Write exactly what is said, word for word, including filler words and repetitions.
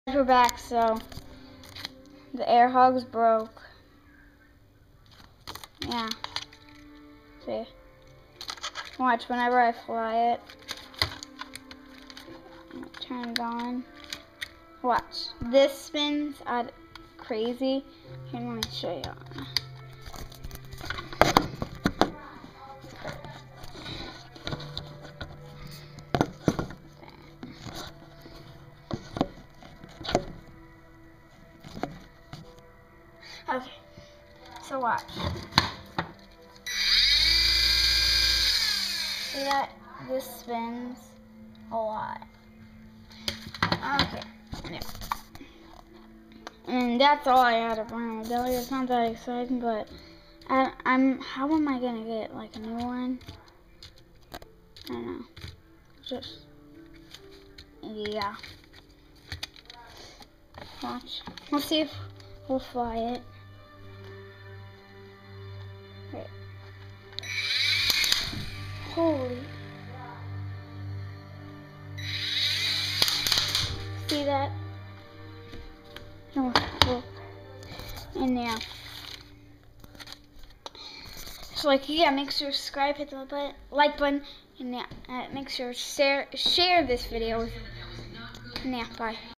We're back, so the air hogs broke. Yeah. See? Watch, whenever I fly it, it turns on. Watch. This spins out crazy. Here, let me show you. Okay, so watch. See that? This spins a lot. Okay, yeah. And that's all I had to bring my belly. It's not that exciting, but I, I'm. How am I gonna get like a new one? I don't know. Just yeah. Watch. Let's see if we'll fly it. Wait. Holy. See that? No, look. And yeah. So like, yeah, make sure to subscribe, hit the button, like button, and yeah, uh, make sure to share, share this video with, and yeah, bye.